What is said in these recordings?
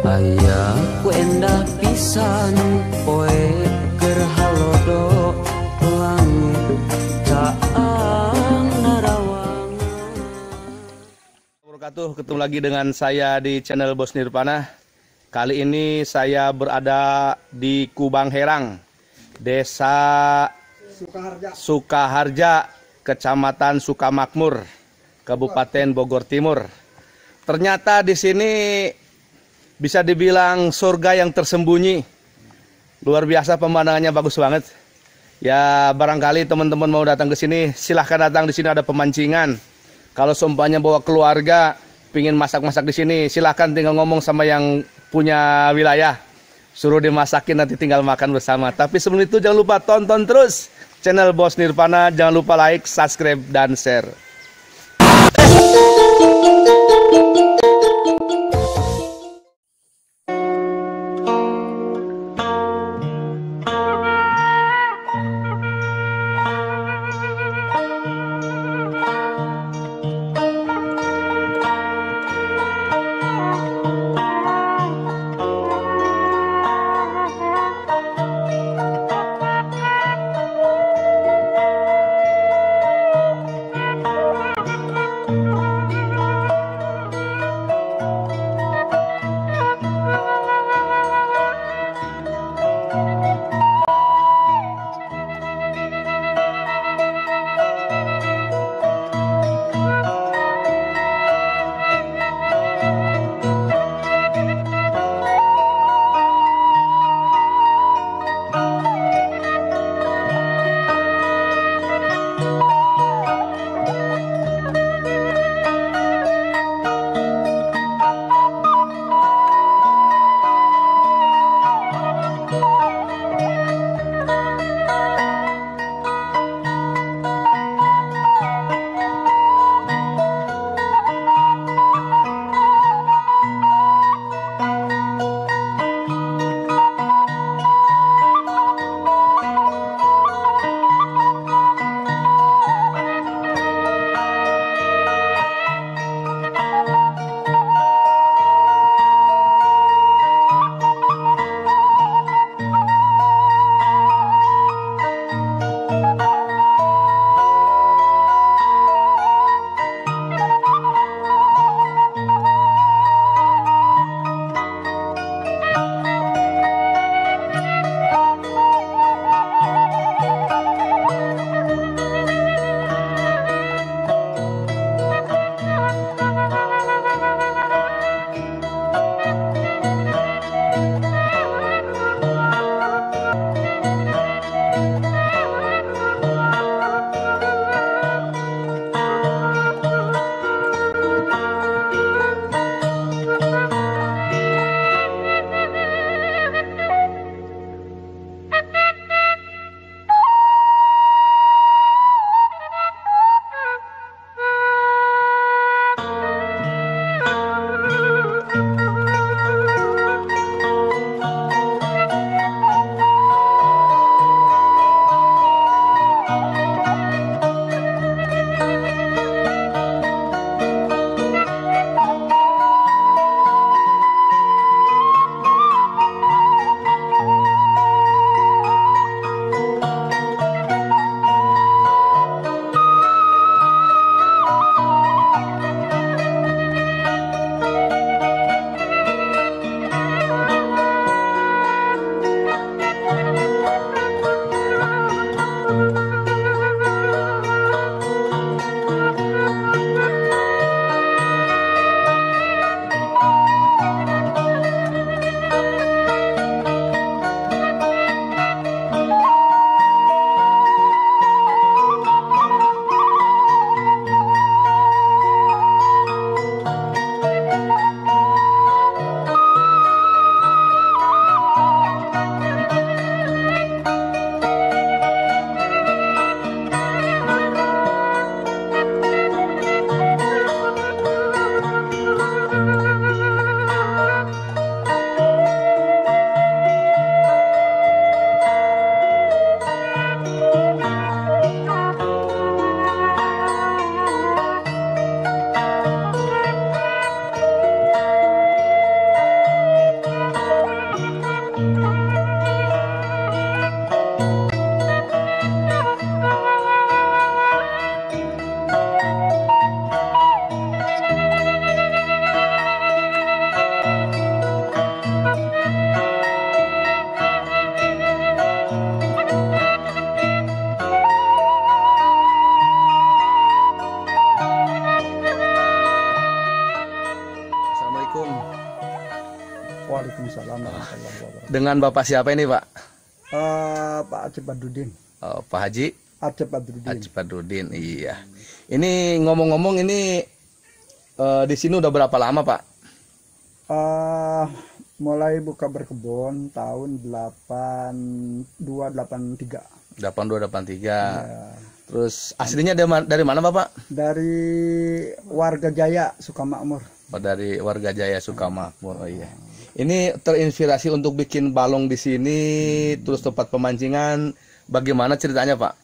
Aya ku endah pisan poe keur halodo langit caang narawang. Ketemu lagi dengan saya di channel Bos Nirvana. Kali ini saya berada di Kubang Herang, Desa Sukaharja, Kecamatan Sukamakmur, Kabupaten Bogor Timur. Ternyata di sini bisa dibilang surga yang tersembunyi. Luar biasa, pemandangannya bagus banget. Ya, barangkali teman-teman mau datang ke sini, silahkan datang. Di sini ada pemancingan. Kalau seumpamanya bawa keluarga, pingin masak-masak di sini, silahkan tinggal ngomong sama yang punya wilayah, suruh dimasakin, nanti tinggal makan bersama. Tapi sebelum itu jangan lupa tonton terus channel Bos Nirvana, jangan lupa like, subscribe, dan share. Assalamualaikum. Waalaikumsalam warahmatullahi wabarakatuh. Dengan Bapak siapa ini, Pak? Pak Acep Badrudin. Oh, Pak Haji Acep Badrudin. Haji Badrudin. Iya. Ini ngomong-ngomong ini di sini udah berapa lama, Pak? Mulai buka berkebun tahun 8283. 8283. Ya. Terus aslinya dari mana, Bapak? Dari warga Jaya Sukamakmur. Oh, dari warga Jaya Sukamakmur. Oh iya. Ini terinspirasi untuk bikin balong di sini, terus tempat pemancingan. Bagaimana ceritanya, Pak?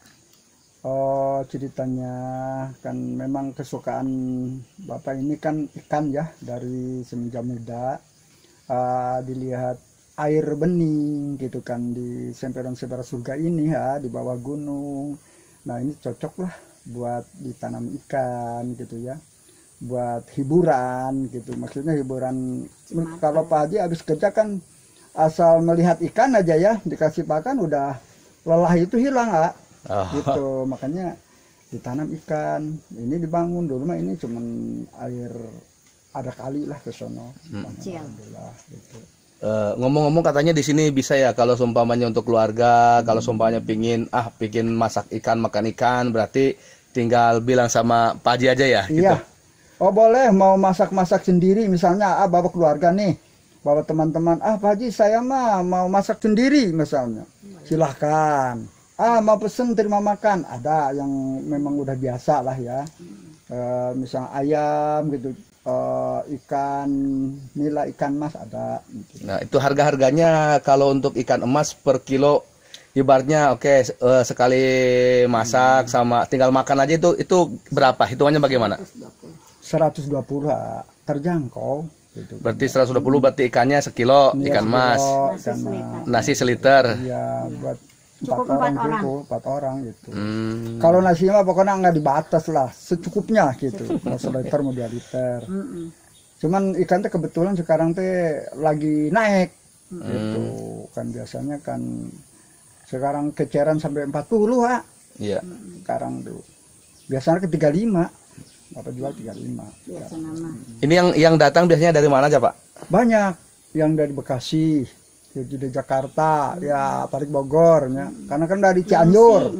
Oh, ceritanya kan memang kesukaan Bapak ini kan ikan ya, dari semenjak muda. Dilihat air bening gitu kan di semperan-semperan surga ini ya, di bawah gunung. Nah, ini cocok lah buat ditanam ikan gitu ya, buat hiburan gitu. Maksudnya hiburan, kalau Pak Haji habis kerja kan asal melihat ikan aja ya, dikasih pakan udah lelah itu hilang, Kak. Gitu. Makanya ditanam ikan. Ini dibangun dulu mah ini cuman air, ada kali lah ke sono. Alhamdulillah gitu. Ngomong-ngomong katanya di sini bisa ya kalau seumpamanya untuk keluarga, kalau seumpamanya pingin masak ikan, makan ikan, berarti tinggal bilang sama Pak Haji aja ya gitu. Iya. Oh, boleh mau masak-masak sendiri misalnya bawa keluarga nih, bawa teman-teman, Pak Haji saya mah mau masak sendiri misalnya. Silahkan. Mau pesen terima makan, ada yang memang udah biasa lah ya. Misalnya ayam gitu. Ikan nila, ikan emas ada gitu. Nah, itu harga-harganya kalau untuk ikan emas per kilo ibaratnya sekali masak sama tinggal makan aja itu berapa? Hitungannya bagaimana? 120 terjangkau gitu. Berarti 120 berarti ikannya sekilo, ikan emas. Nasi seliter. Iya, buat Cukup 4 orang gitu. Kalau nasi mah pokoknya nggak dibatas lah, secukupnya gitu. Mau 1 liter mau 2 liter. Cuman ikan teh kebetulan sekarang teh lagi naik gitu. Kan biasanya kan sekarang keceran sampai 40, Pak. Iya. Sekarang tuh biasanya ke 35. Bapak jual 35. Biasa nama. Ini yang datang biasanya dari mana aja, Pak? Banyak yang dari Bekasi, dari Jakarta, ya Parik Bogor, ya. Karena kan dari Cianjur,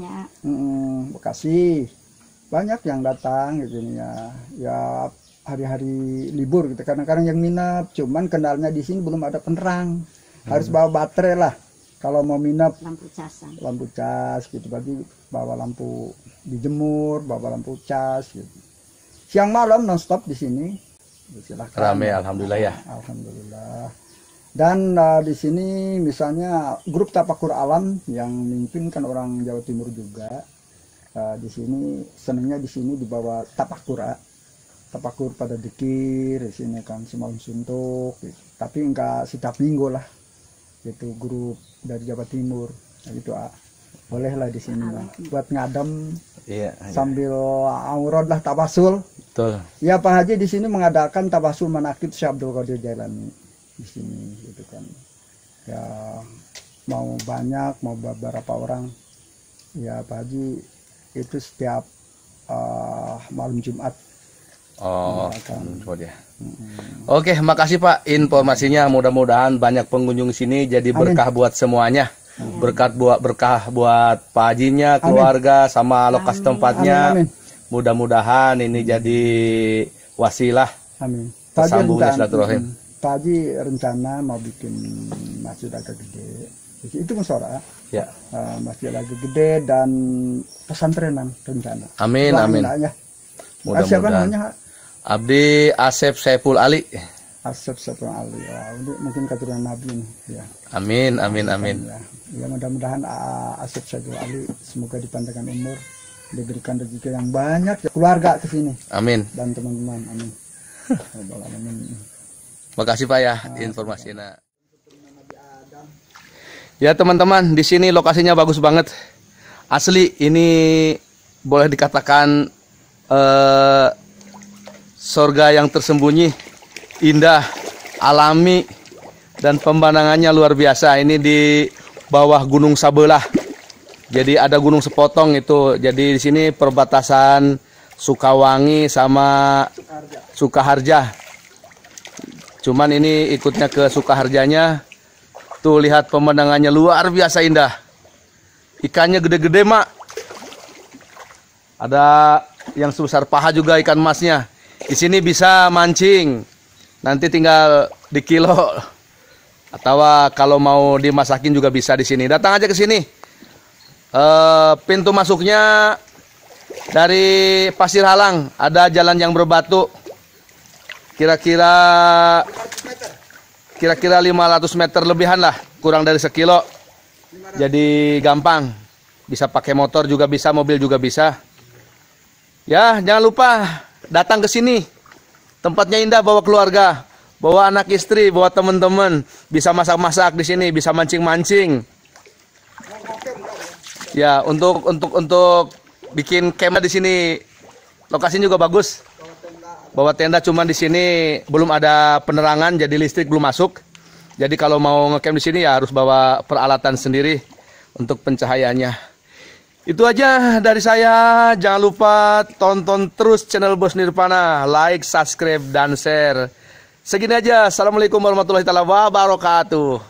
Bekasi, banyak yang datang gitu ya. Ya hari-hari libur gitu. Kadang-kadang yang minap, cuman kendalanya di sini belum ada penerang, harus bawa baterai lah. Kalau mau minap, lampu cas gitu, berarti bawa lampu dijemur, bawa lampu cas gitu. Siang malam nonstop di sini. Silahkan. Rame, alhamdulillah ya. Alhamdulillah. Dan di sini misalnya grup Tapakur Alam yang mimpin kan orang Jawa Timur juga. Di sini senangnya di sini dibawa tapakur pada dikir di sini kan semalam suntuk. Gitu. Tapi enggak setiap minggu lah. Itu grup dari Jawa Timur. Nah, gitu boleh lah di sini lah. Buat ngadem sambil aurad lah tabasul. Betul. Ya Pak Haji di sini mengadakan tabasul manakib Syekh Abdul Qadir Jailani di sini gitu kan. Ya mau banyak mau beberapa orang. Ya Pak Haji itu setiap malam Jumat. Oh, dia. Oke, makasih Pak informasinya. Mudah-mudahan banyak pengunjung sini jadi berkah buat semuanya. Berkah buat Pak Hajinya, keluarga, sama lokasi tempatnya. Mudah-mudahan ini jadi wasilah tersambungnya silaturahim. Pak Haji rencana mau bikin masjid agak gede. Itu musyawarah. Ya. Masjid agak gede dan pesantrenan rencana. Amin, amin. Mudah-mudahan. Siapa namanya? Abdi Asep Saiful Ali. Asep Saiful Ali. Mungkin keturunan Nabi ini. Ya. Amin, amin, amin. Ya mudah-mudahan Asep Saiful Ali semoga dipanjangkan umur, diberikan rezeki yang banyak ya, keluarga ke sini. Amin. Dan teman-teman. Amin. Makasih Pak ya informasinya. Ya teman-teman, di sini lokasinya bagus banget. Asli ini boleh dikatakan surga yang tersembunyi, indah, alami, dan pemandangannya luar biasa. Ini di bawah Gunung Sabelah. Jadi ada gunung sepotong itu. Jadi di sini perbatasan Sukawangi sama Sukaharja. Cuman ini ikutnya ke Sukaharjanya. Tuh lihat pemandangannya luar biasa indah. Ikannya gede-gede, Mak. Ada yang sebesar paha juga ikan emasnya. Di sini bisa mancing. Nanti tinggal di kilo. Atau kalau mau dimasakin juga bisa di sini. Datang aja ke sini. Pintu masuknya dari Pasir Halang. Ada jalan yang berbatu. Kira-kira 500 meter lebihan lah, kurang dari sekilo. Jadi gampang. Bisa pakai motor juga bisa, mobil juga bisa. Ya, jangan lupa datang ke sini. Tempatnya indah, bawa keluarga, bawa anak istri, bawa teman-teman. Bisa masak-masak di sini, bisa mancing-mancing. Ya, untuk bikin kemah di sini, lokasinya juga bagus. Bawa tenda, cuman di sini belum ada penerangan, jadi listrik belum masuk. Jadi kalau mau ngecamp di sini ya harus bawa peralatan sendiri untuk pencahayaannya. Itu aja dari saya. Jangan lupa tonton terus channel Bos Nirvana, like, subscribe, dan share. Segini aja. Assalamualaikum warahmatullahi wabarakatuh.